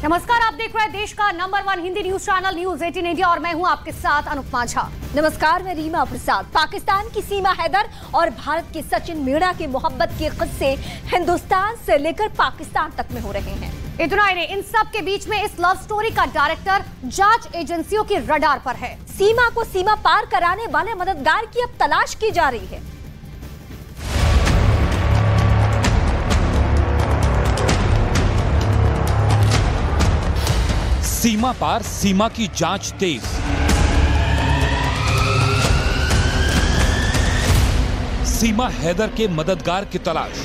नमस्कार, आप देख रहे हैं देश का number 1 Hindi news channel news 18 India और मैं हूं आपके साथ अनुपमा झा। नमस्कार, मैं रीमा प्रसाद। पाकिस्तान की सीमा हैदर और भारत के सचिन मीणा की मोहब्बत के किस्से हिंदुस्तान से लेकर पाकिस्तान तक में हो रहे हैं। इतना ही नहीं, इन सब के बीच में इस लव स्टोरी का डायरेक्टर जांच एजेंसियों की रडार पर है। सीमा को सीमा पार कराने वाले मददगार की अब तलाश की जा रही है। सीमा पार सीमा की जांच तेज। सीमा हैदर के मददगार की तलाश।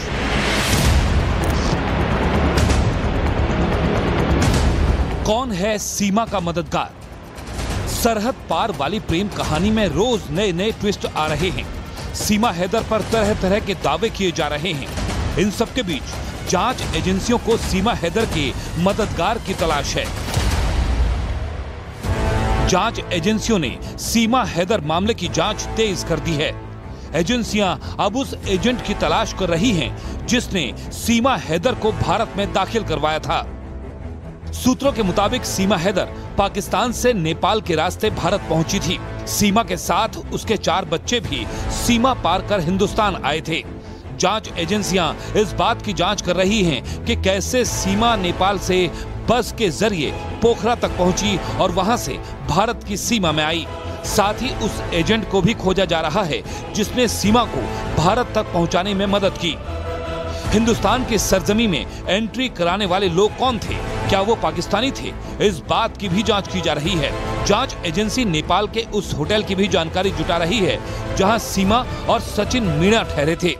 कौन है सीमा का मददगार? सरहद पार वाली प्रेम कहानी में रोज नए नए ट्विस्ट आ रहे हैं। सीमा हैदर पर तरह तरह के दावे किए जा रहे हैं। इन सब के बीच जांच एजेंसियों को सीमा हैदर के मददगार की तलाश है। जांच एजेंसियों ने सीमा हैदर मामले की जांच तेज कर दी है। एजेंसियां अब उस एजेंट की तलाश कर रही हैं जिसने सीमा हैदर को भारत में दाखिल करवाया था। सूत्रों के मुताबिक सीमा हैदर पाकिस्तान से नेपाल के रास्ते भारत पहुंची थी। सीमा के साथ उसके 4 बच्चे भी सीमा पार कर हिंदुस्तान आए थे। जांच एजेंसियां इस बात की जांच कर रही हैं कि कैसे सीमा नेपाल से बस के जरिए पोखरा तक पहुंची और वहां से भारत की सीमा में आई। साथ ही उस एजेंट को भी खोजा जा रहा है जिसने सीमा को भारत तक पहुंचाने में मदद की। हिंदुस्तान की सरजमी में एंट्री कराने वाले लोग कौन थे? क्या वो पाकिस्तानी थे? इस बात की भी जांच की जा रही है। जांच एजेंसी नेपाल के उस होटल की भी जानकारी जुटा रही है जहां सीमा और सचिन मीणा ठहरे थे।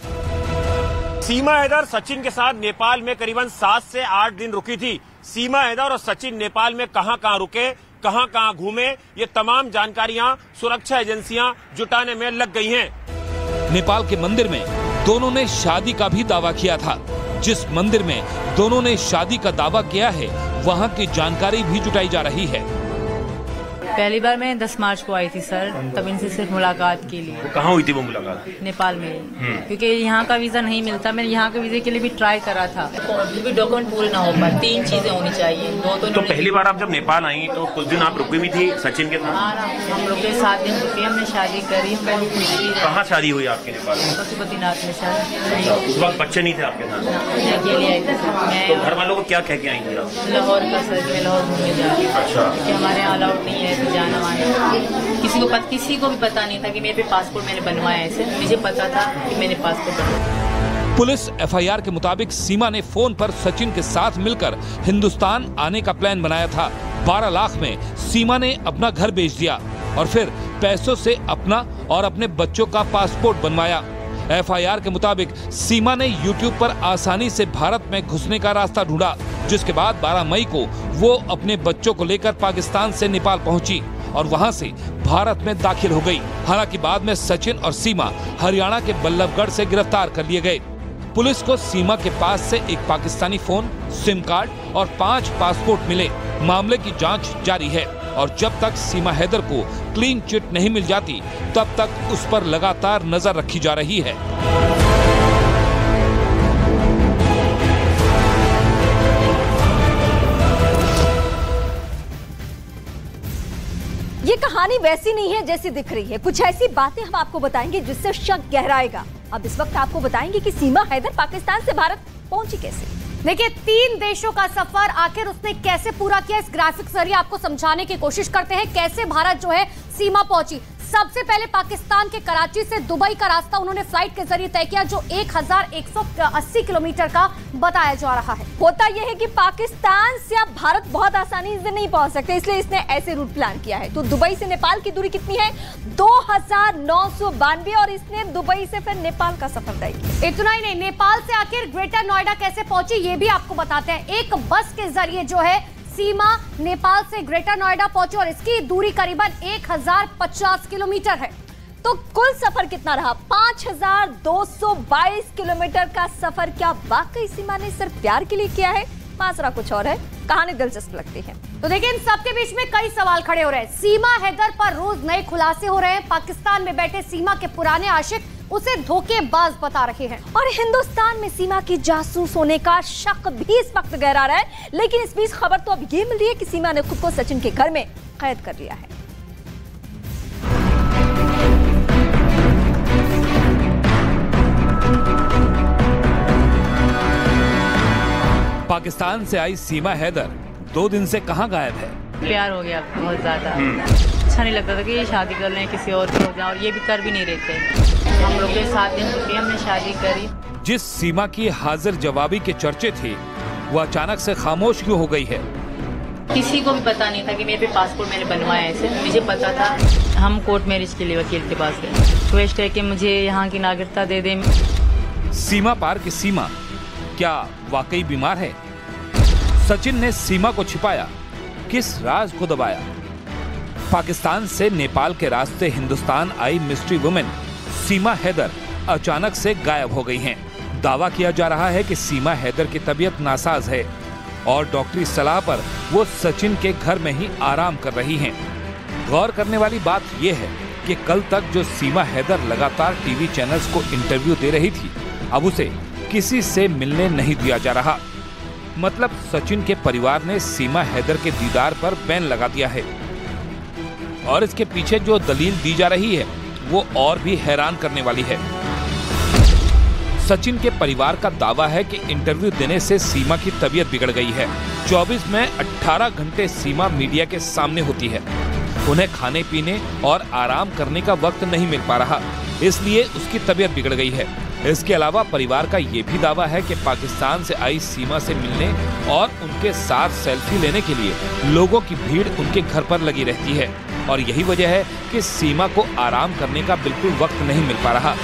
सीमा हैदर सचिन के साथ नेपाल में करीबन 7 से 8 दिन रुकी थी। सीमा हैदर और सचिन नेपाल में कहां रुके, कहां घूमे, ये तमाम जानकारियां सुरक्षा एजेंसियां जुटाने में लग गई हैं। नेपाल के मंदिर में दोनों ने शादी का भी दावा किया था। जिस मंदिर में दोनों ने शादी का दावा किया है वहां की जानकारी भी जुटाई जा रही है। पहली बार मैं 10 मार्च को आई थी सर, तब इनसे सिर्फ मुलाकात के लिए। कहाँ हुई थी वो मुलाकात? नेपाल में, क्योंकि यहाँ का वीजा नहीं मिलता। मैंने यहाँ के वीजे के लिए भी ट्राई करा था, फिर भी डॉक्यूमेंट पूरे ना हो पाए। 3 चीजें होनी चाहिए। तो पहली बार आप जब नेपाल आई तो कुछ दिन आप रुकी भी थी सचिन के साथ? हम रुके 7 दिन रुके, हमने शादी करी। कहाँ शादी हुई आपके नेपाल में? पशुपतिनाथ में शादी। उस वक्त बच्चे नहीं थे आपके साथ? अकेले आई थी। तो घर वालों को क्या कह के आई थी आप? लाहौर का सर, मैं लाहौर घूमने जा रही। अच्छा। हमारे यहाँ अलाउड नहीं है जाना वाना। किसी को भी पता नहीं था कि मेरे पे पासपोर्ट मैंने बनवाया है। ऐसे मुझे पता था कि मैंने पासपोर्ट बनवाया। पुलिस एफआईआर के मुताबिक सीमा ने फोन पर सचिन के साथ मिलकर हिंदुस्तान आने का प्लान बनाया था। 12 लाख में सीमा ने अपना घर बेच दिया और फिर पैसों से अपना और अपने बच्चों का पासपोर्ट बनवाया। एफआईआर के मुताबिक सीमा ने यूट्यूब पर आसानी से भारत में घुसने का रास्ता ढूंढा, जिसके बाद 12 मई को वो अपने बच्चों को लेकर पाकिस्तान से नेपाल पहुंची और वहां से भारत में दाखिल हो गई। हालांकि बाद में सचिन और सीमा हरियाणा के बल्लभगढ़ से गिरफ्तार कर लिए गए। पुलिस को सीमा के पास से एक पाकिस्तानी फोन, सिम कार्ड और 5 पासपोर्ट मिले। मामले की जांच जारी है और जब तक सीमा हैदर को क्लीन चिट नहीं मिल जाती तब तक उस पर लगातार नजर रखी जा रही है। ये कहानी वैसी नहीं है जैसी दिख रही है। कुछ ऐसी बातें हम आपको बताएंगे जिससे शक गहराएगा। अब इस वक्त आपको बताएंगे कि सीमा हैदर पाकिस्तान से भारत पहुंची कैसे। देखिए, 3 देशों का सफर आखिर उसने कैसे पूरा किया, इस ग्राफिक जरिए आपको समझाने की कोशिश करते हैं कैसे भारत जो है सीमा पहुंची। सबसे पहले पाकिस्तान के कराची से दुबई का रास्ता उन्होंने फ्लाइट के जरिए तय किया जो 1180 किलोमीटर का बताया जा रहा है। होता यह है कि पाकिस्तान से अब भारत बहुत आसानी से नहीं पहुंच सकते, इसलिए इसने ऐसे रूट प्लान किया है। तो दुबई से नेपाल की दूरी कितनी है? 2992 और इसने दुबई से फिर नेपाल का सफर तय किया। इतना ही नहीं, नेपाल से आखिर ग्रेटर नोएडा कैसे पहुंची ये भी आपको बताते हैं। एक बस के जरिए जो है सीमा नेपाल से ग्रेटर नोएडा पहुंची और इसकी दूरी करीबन 1050 किलोमीटर है। तो कुल सफर कितना रहा? 5222 किलोमीटर का सफर। क्या वाकई सीमा ने सिर्फ प्यार के लिए किया है? माजरा कुछ और है। कहानी दिलचस्प लगती है। तो देखिए, इन सबके बीच में कई सवाल खड़े हो रहे हैं। सीमा हैदर पर रोज नए खुलासे हो रहे हैं। पाकिस्तान में बैठे सीमा के पुराने आशिक उसे धोखेबाज बता रहे हैं। और हिंदुस्तान में सीमा की जासूस होने का शक भी इस वक्त गहरा रहा है। लेकिन इस बीच खबर तो अब ये मिल रही है कि सीमा ने खुद को सचिन के घर में कैद कर लिया है। पाकिस्तान से आई सीमा हैदर 2 दिन से कहां गायब है? प्यार हो गया बहुत ज्यादा। अच्छा नहीं लगता था कि ये शादी कर लें किसी और की हो जाए, और ये भी कर भी नहीं रहे थे। हम लोग के 7 दिन रुके, हमने शादी करी। जिस सीमा की हाजिर जवाबी के चर्चे थे वो अचानक से खामोश क्यों हो गई है? किसी को भी पता नहीं था कि मेरे पे पासपोर्ट मैंने बनवाया है। ऐसे मुझे पता था। हम कोर्ट मैरिज के लिए वकील के पास गए, रिक्वेस्ट है कि मुझे यहाँ की नागरिकता दे दें। सीमा पार की सीमा क्या वाकई बीमार है? सचिन ने सीमा को छिपाया, किस राज को दबाया? पाकिस्तान से नेपाल के रास्ते हिंदुस्तान आई मिस्ट्री वुमेन सीमा हैदर अचानक से गायब हो गई हैं। दावा किया जा रहा है कि सीमा हैदर की तबीयत नासाज है और डॉक्टरी सलाह पर वो सचिन के घर में ही आराम कर रही हैं। गौर करने वाली बात यह है कि कल तक जो सीमा हैदर लगातार टीवी चैनल्स को इंटरव्यू दे रही थी, अब उसे किसी से मिलने नहीं दिया जा रहा। मतलब सचिन के परिवार ने सीमा हैदर के दीदार पर बैन लगा दिया है। और इसके पीछे जो दलील दी जा रही है वो और भी हैरान करने वाली है। सचिन के परिवार का दावा है कि इंटरव्यू देने से सीमा की तबीयत बिगड़ गई है। 24 में 18 घंटे सीमा मीडिया के सामने होती है। उन्हें खाने पीने और आराम करने का वक्त नहीं मिल पा रहा, इसलिए उसकी तबीयत बिगड़ गई है। इसके अलावा परिवार का ये भी दावा है कि पाकिस्तान से आई सीमा से मिलने और उनके साथ सेल्फी लेने के लिए लोगों की भीड़ उनके घर पर लगी रहती है और यही वजह है कि सीमा को आराम करने का बिल्कुल वक्त नहीं मिल पा रहा।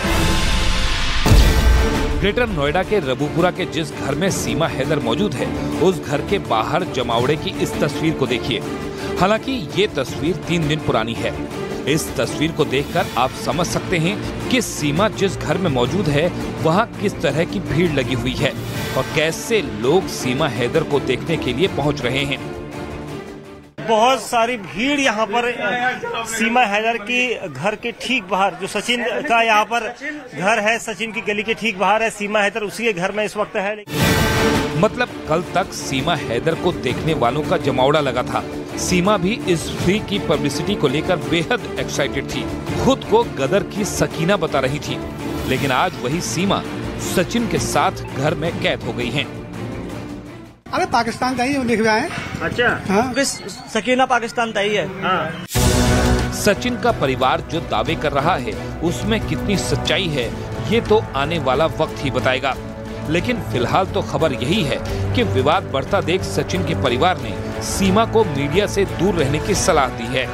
ग्रेटर नोएडा के रबूपुरा के जिस घर में सीमा हैदर मौजूद है, उस घर के बाहर जमावड़े की इस तस्वीर को देखिए। हालांकि ये तस्वीर 3 दिन पुरानी है। इस तस्वीर को देखकर आप समझ सकते हैं कि सीमा जिस घर में मौजूद है वहाँ किस तरह की भीड़ लगी हुई है और कैसे लोग सीमा हैदर को देखने के लिए पहुँच रहे हैं। बहुत सारी भीड़ यहाँ पर सीमा हैदर की घर के ठीक बाहर, जो सचिन का यहाँ पर घर है, सचिन की गली के ठीक बाहर है, सीमा हैदर उसी के घर में इस वक्त है। मतलब कल तक सीमा हैदर को देखने वालों का जमावड़ा लगा था। सीमा भी इस फ्री की पब्लिसिटी को लेकर बेहद एक्साइटेड थी, खुद को गदर की सकीना बता रही थी। लेकिन आज वही सीमा सचिन के साथ घर में कैद हो गई हैं। अरे पाकिस्तान ताई लिख रहा है। अच्छा हाँ? सकीना पाकिस्तान ताई है। हाँ। सचिन का परिवार जो दावे कर रहा है उसमें कितनी सच्चाई है ये तो आने वाला वक्त ही बताएगा। लेकिन फिलहाल तो खबर यही है कि विवाद बढ़ता देख सचिन के परिवार ने सीमा को मीडिया से दूर रहने की सलाह दी है।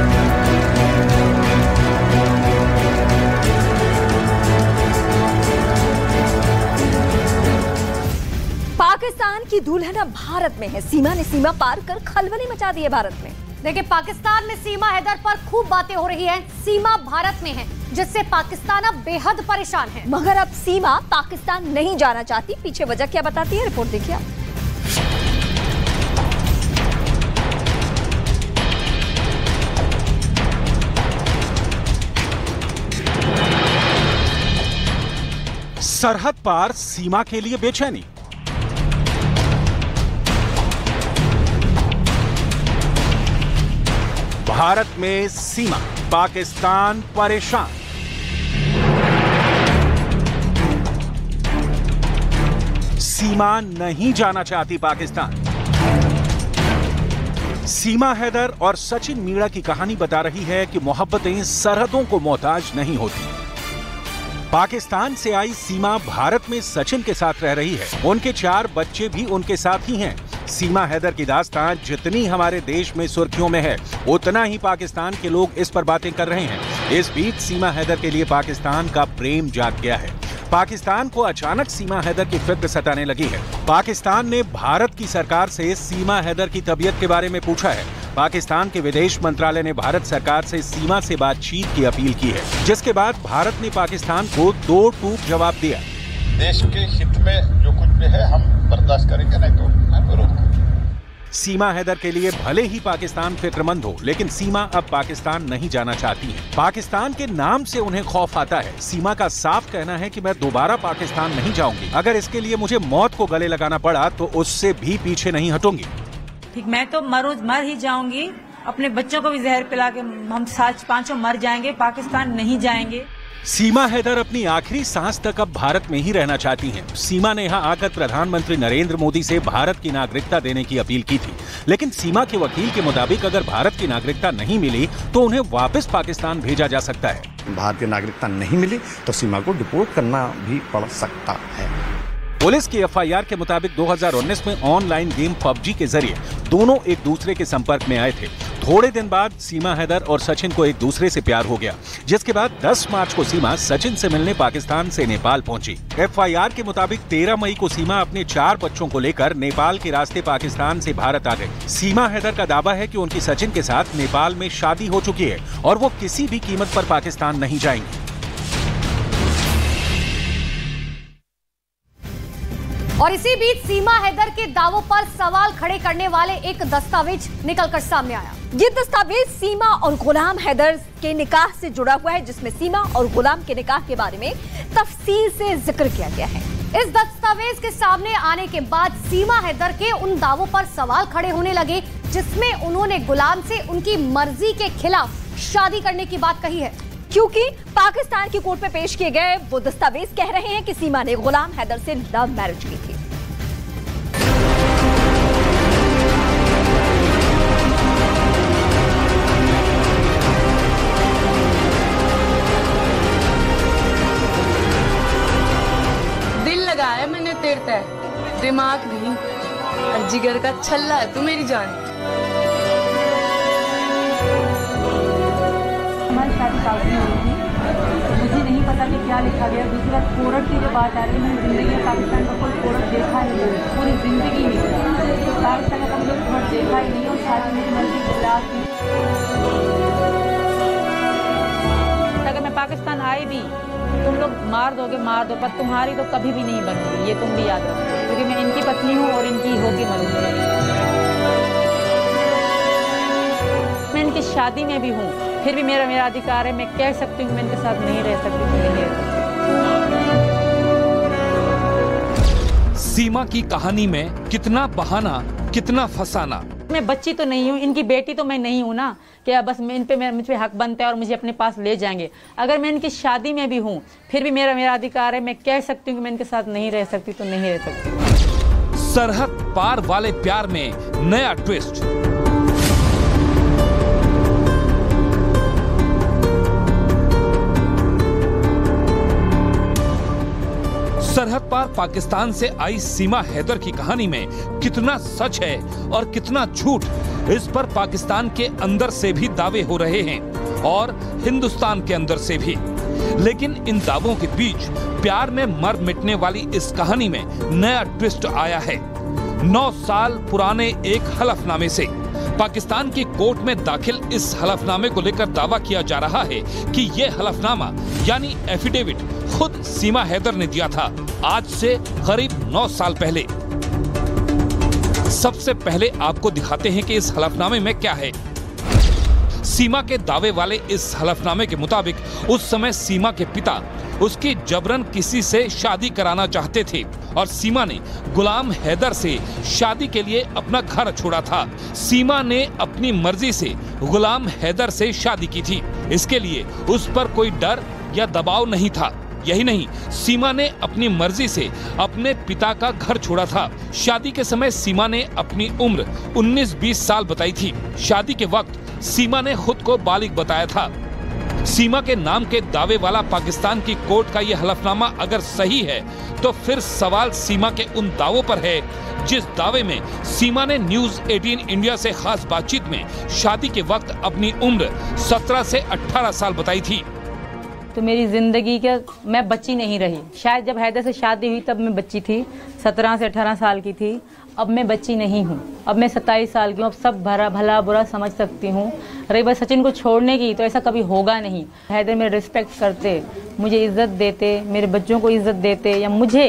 पाकिस्तान की दुल्हन अब भारत में है। सीमा ने सीमा पार कर खलबली मचा दी है भारत में। देखिए, पाकिस्तान में सीमा हैदर पर खूब बातें हो रही है। सीमा भारत में है, जिससे पाकिस्तान अब बेहद परेशान है। मगर अब सीमा पाकिस्तान नहीं जाना चाहती। पीछे वजह क्या बताती है, रिपोर्ट देखिए आप। सरहद पार सीमा के लिए बेचैनी। भारत में सीमा, पाकिस्तान परेशान। सीमा नहीं जाना चाहती पाकिस्तान। सीमा हैदर और सचिन मीणा की कहानी बता रही है कि मोहब्बतें सरहदों को मोहताज नहीं होती। पाकिस्तान से आई सीमा भारत में सचिन के साथ रह रही है। उनके 4 बच्चे भी उनके साथ ही हैं। सीमा हैदर की दास्तान जितनी हमारे देश में सुर्खियों में है, उतना ही पाकिस्तान के लोग इस पर बातें कर रहे हैं। इस बीच सीमा हैदर के लिए पाकिस्तान का प्रेम जाग गया है। पाकिस्तान को अचानक सीमा हैदर की फिक्र सताने लगी है। पाकिस्तान ने भारत की सरकार से सीमा हैदर की तबीयत के बारे में पूछा है। पाकिस्तान के विदेश मंत्रालय ने भारत सरकार से सीमा से बातचीत की अपील की है, जिसके बाद भारत ने पाकिस्तान को 2 टूक जवाब दिया। देश के हित में जो कुछ भी है हम बर्दाश्त करेंगे, नहीं तो विरोध करेंगे। सीमा हैदर के लिए भले ही पाकिस्तान फिक्रमंद हो, लेकिन सीमा अब पाकिस्तान नहीं जाना चाहती है। पाकिस्तान के नाम से उन्हें खौफ आता है। सीमा का साफ कहना है कि मैं दोबारा पाकिस्तान नहीं जाऊंगी। अगर इसके लिए मुझे मौत को गले लगाना पड़ा तो उससे भी पीछे नहीं हटूंगी। ठीक, मैं तो मर ही जाऊंगी। अपने बच्चों को भी जहर पिला के हम 7-5 मर जाएंगे, पाकिस्तान नहीं जाएंगे। सीमा हैदर अपनी आखिरी सांस तक अब भारत में ही रहना चाहती हैं। सीमा ने यहां आकर प्रधानमंत्री नरेंद्र मोदी से भारत की नागरिकता देने की अपील की थी, लेकिन सीमा के वकील के मुताबिक अगर भारत की नागरिकता नहीं मिली तो उन्हें वापस पाकिस्तान भेजा जा सकता है। भारतीय नागरिकता नहीं मिली तो सीमा को डिपोर्ट करना भी पड़ सकता है। पुलिस की एफआईआर के मुताबिक 2019 में ऑनलाइन गेम PUBG के जरिए दोनों एक दूसरे के संपर्क में आए थे। थोड़े दिन बाद सीमा हैदर और सचिन को एक दूसरे से प्यार हो गया, जिसके बाद 10 मार्च को सीमा सचिन से मिलने पाकिस्तान से नेपाल पहुंची। एफआईआर के मुताबिक 13 मई को सीमा अपने 4 बच्चों को लेकर नेपाल के रास्ते पाकिस्तान से भारत आ गई। सीमा हैदर का दावा है कि उनकी सचिन के साथ नेपाल में शादी हो चुकी है और वो किसी भी कीमत पर पाकिस्तान नहीं जाएंगी। और इसी बीच सीमा हैदर के दावों पर सवाल खड़े करने वाले एक दस्तावेज निकलकर सामने आया। ये दस्तावेज सीमा और गुलाम हैदर के निकाह से जुड़ा हुआ है, जिसमें सीमा और गुलाम के निकाह के बारे में तफसील से जिक्र किया गया है। इस दस्तावेज के सामने आने के बाद सीमा हैदर के उन दावों पर सवाल खड़े होने लगे जिसमें उन्होंने गुलाम से उनकी मर्जी के खिलाफ शादी करने की बात कही है, क्योंकि पाकिस्तान की कोर्ट में पेश किए गए वो दस्तावेज कह रहे हैं कि सीमा ने गुलाम हैदर से लव मैरिज की थी। दिल लगाया मैंने तेरे तय, दिमाग नहीं, और जिगर का छल्ला है तू मेरी जान। हमारी शादी काफी हुई थी, मुझे नहीं पता कि क्या लिखा गया। दूसरी बात, कोर्ट की जो बात आ रही है, मैंने जिंदगी में पाकिस्तान का कोई कोर्ट देखा ही नहीं, पूरी जिंदगी में पाकिस्तान का कोई कोर्ट देखा ही नहीं, और शादी मेरी मर्जी के खिलाफ थी। अगर मैं पाकिस्तान आई भी, तुम लोग मार दोगे, मार दो, पर तुम्हारी तो कभी भी नहीं बनूंगी, ये तुम भी याद रखो, क्योंकि मैं इनकी पत्नी हूँ और इनकी होके मरूंगी। मैं इनकी शादी में भी हूँ, फिर भी मेरा अधिकार है, मैं कह सकती हूँ मैं इनके साथ नहीं रह सकती, नहीं रह सकती। सीमा की कहानी में कितना बहाना, कितना फसाना। मैं बच्ची तो नहीं हूँ, इनकी बेटी तो मैं नहीं हूँ ना, क्या बस मुझ पे हक बनता है और मुझे अपने पास ले जाएंगे। अगर मैं इनकी शादी में भी हूँ, फिर भी मेरा अधिकार है, मैं कह सकती हूँ कि मैं इनके साथ नहीं रह सकती, तो नहीं रह सकती। सरहद पार वाले प्यार में नया ट्विस्ट। सरहद पार पाकिस्तान से आई सीमा हैदर की कहानी में कितना सच है और कितना झूठ, इस पर पाकिस्तान के अंदर से भी दावे हो रहे हैं और हिंदुस्तान के अंदर से भी। लेकिन इन दावों के बीच प्यार में मर मिटने वाली इस कहानी में नया ट्विस्ट आया है। 9 साल पुराने एक हलफनामे से पाकिस्तान की कोर्ट में दाखिल इस हलफनामे को लेकर दावा किया जा रहा है कि ये हलफनामा यानी एफिडेविट खुद सीमा हैदर ने दिया था, आज से करीब 9 साल पहले। सबसे पहले आपको दिखाते हैं कि इस हलफनामे में क्या है। सीमा के दावे वाले इस हलफनामे के मुताबिक उस समय सीमा के पिता उसकी जबरन किसी से शादी कराना चाहते थे और सीमा ने गुलाम हैदर से शादी के लिए अपना घर छोड़ा था। सीमा ने अपनी मर्जी से गुलाम हैदर से शादी की थी, इसके लिए उस पर कोई डर या दबाव नहीं था। यही नहीं, सीमा ने अपनी मर्जी से अपने पिता का घर छोड़ा था। शादी के समय सीमा ने अपनी उम्र 19-20 साल बताई थी। शादी के वक्त सीमा ने खुद को बालिग बताया था। सीमा के नाम के दावे वाला पाकिस्तान की कोर्ट का यह हलफनामा अगर सही है तो फिर सवाल सीमा के उन दावों पर है जिस दावे में सीमा ने न्यूज 18 इंडिया से खास बातचीत में शादी के वक्त अपनी उम्र 17 से 18 साल बताई थी। तो मेरी जिंदगी का मैं बच्ची नहीं रही, शायद जब हैदर से शादी हुई तब मैं बच्ची थी, 17 से 18 साल की थी। अब मैं बच्ची नहीं हूँ, अब मैं 27 साल की हूँ, अब सब भला बुरा समझ सकती हूँ। रही बात सचिन को छोड़ने की, तो ऐसा कभी होगा नहीं। हैदर मेरे रिस्पेक्ट करते, मुझे इज्जत देते, मेरे बच्चों को इज्जत देते, या मुझे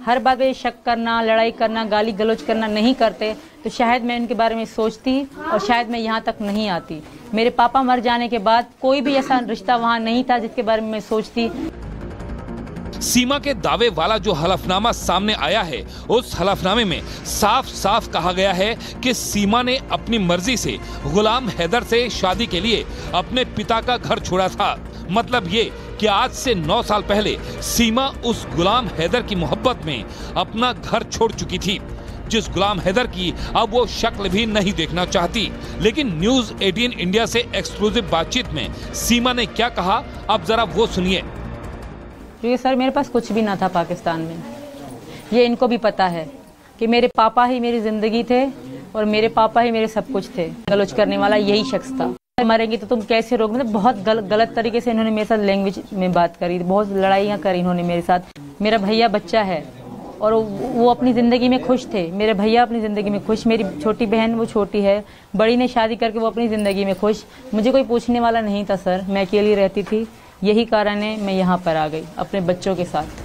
हर बात पे शक करना, लड़ाई करना, गाली गलौज करना नहीं करते तो शायद मैं इनके बारे में सोचती और शायद मैं यहाँ तक नहीं आती। मेरे पापा मर जाने के बाद कोई भी ऐसा रिश्ता वहाँ नहीं था जिसके बारे में मैं सोचती। सीमा के दावे वाला जो हलफनामा सामने आया है, उस हलफनामे में साफ साफ कहा गया है कि सीमा ने अपनी मर्जी से गुलाम हैदर से शादी के लिए अपने पिता का घर छोड़ा था। मतलब ये कि आज से 9 साल पहले सीमा उस गुलाम हैदर की मोहब्बत में अपना घर छोड़ चुकी थी, जिस गुलाम हैदर की अब वो शक्ल भी नहीं देखना चाहती। लेकिन न्यूज़ 18 इंडिया से एक्सक्लूसिव बातचीत में सीमा ने क्या कहा, अब जरा वो सुनिए। क्योंकि सर मेरे पास कुछ भी ना था पाकिस्तान में, ये इनको भी पता है कि मेरे पापा ही मेरी जिंदगी थे और मेरे पापा ही मेरे सब कुछ थे। गलौज करने वाला यही शख्स था। मरेंगे तो तुम कैसे रोक, मतलब बहुत गलत तरीके से इन्होंने मेरे साथ लैंग्वेज में बात करी, बहुत लड़ाइयाँ करी इन्होंने मेरे साथ। मेरा भैया बच्चा है और वो अपनी ज़िंदगी में खुश थे, मेरे भैया अपनी ज़िंदगी में खुश, मेरी छोटी बहन वो छोटी है, बड़ी ने शादी करके वो अपनी ज़िंदगी में खुश। मुझे कोई पूछने वाला नहीं था सर, मैं अकेली रहती थी, यही कारण है मैं यहाँ पर आ गई अपने बच्चों के साथ।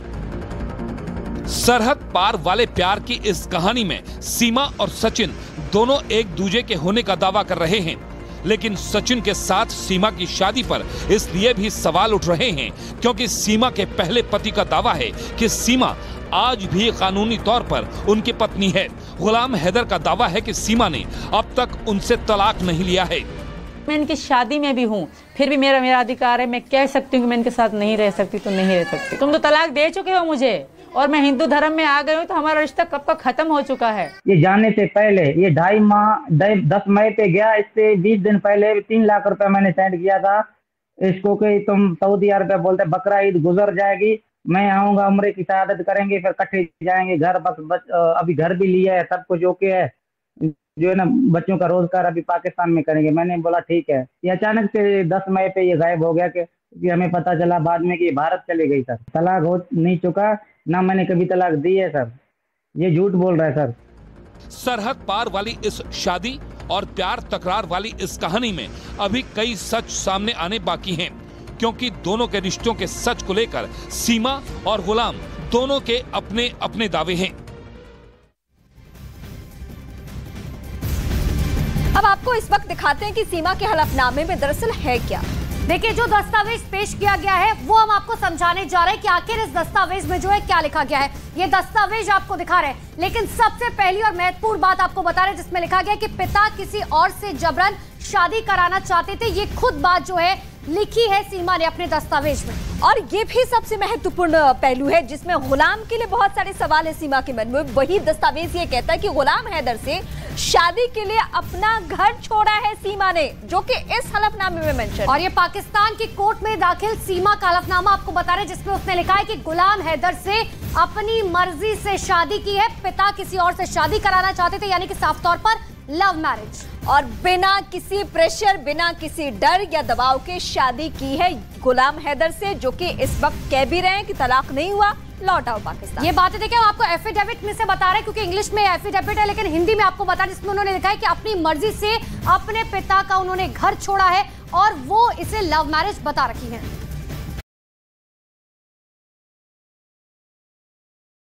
सरहद पार वाले प्यार की इस कहानी में सीमा और सचिन दोनों एक दूसरे के होने का दावा कर रहे हैं, लेकिन सचिन के साथ सीमा की शादी पर इसलिए भी सवाल उठ रहे हैं क्योंकि सीमा के पहले पति का दावा है कि सीमा आज भी कानूनी तौर पर उनकी पत्नी है। गुलाम हैदर का दावा है कि सीमा ने अब तक उनसे तलाक नहीं लिया है। मैं इनकी शादी में भी हूँ, फिर भी मेरा अधिकार है, मैं कह सकती हूँ कि मैं इनके साथ नहीं रह सकती तो नहीं रह सकती। तुम तो तलाक दे चुके हो मुझे और मैं हिंदू धर्म में आ गई हूँ, तो हमारा रिश्ता कब का खत्म हो चुका है। ये जाने से पहले ये 2.5 माह 10 मई पे गया, इससे 20 दिन पहले 3 लाख रुपए मैंने सेंड किया था इसको कि तुम सऊदी अरब बोलते बकरा ईद गुजर जाएगी, मैं आऊंगा, उम्रे की शहादत करेंगे, फिर इकट्ठे जाएंगे घर। बस अभी घर भी लिया है, सब कुछ ओके है, जो है ना बच्चों का रोजगार अभी पाकिस्तान में करेंगे। मैंने बोला ठीक है। ये अचानक से 10 मई पे ये गायब हो गया कि हमें पता चला बाद में कि भारत चले गई। सर तलाक हो नहीं चुका, ना मैंने कभी तलाक दी है सर, ये झूठ बोल रहा है सर। सरहद पार वाली इस शादी और प्यार तकरार वाली इस कहानी में अभी कई सच सामने आने बाकी हैं, क्योंकि दोनों के रिश्तों के सच को लेकर सीमा और गुलाम दोनों के अपने अपने दावे हैं। अब आपको इस वक्त दिखाते हैं कि सीमा के हलफनामे में दरअसल है क्या। देखिए, जो दस्तावेज पेश किया गया है वो हम आपको समझाने जा रहे हैं कि आखिर इस दस्तावेज में जो है क्या लिखा गया है। ये दस्तावेज आपको दिखा रहे हैं, लेकिन सबसे पहली और महत्वपूर्ण बात आपको बता रहे हैं जिसमें लिखा गया है कि पिता किसी और से जबरन शादी कराना चाहते थे। ये खुद बात जो है लिखी है सीमा ने अपने दस्तावेज में। और ये भी सबसे महत्वपूर्ण पहलू है जिसमें गुलाम के लिए बहुत सारे सवाल है सीमा के मन में। वही दस्तावेज ये कहता है कि गुलाम हैदर से शादी के लिए अपना घर छोड़ा है सीमा ने, जो कि इस हलफनामे में मेंशन। और ये पाकिस्तान की कोर्ट में दाखिल सीमा का हलफनामा आपको बता रहे हैं जिसमें उसने लिखा है कि गुलाम हैदर से अपनी मर्जी से शादी की है, पिता किसी और से शादी कराना चाहते थे, यानी कि साफ तौर पर लव मैरिज, और बिना किसी प्रेशर, बिना किसी डर या दबाव के शादी की है गुलाम हैदर से, जो कि इस वक्त कह भी रहे हैं कि तलाक नहीं हुआ, लौट आओ पाकिस्तान। ये बातें देखिए, हम आपको एफिडेविट में से बता रहे हैं क्योंकि इंग्लिश में एफिडेविट है, लेकिन हिंदी में आपको बता रहे जिसमें उन्होंने लिखा है कि अपनी मर्जी से अपने पिता का उन्होंने घर छोड़ा है और वो इसे लव मैरिज बता रखी है।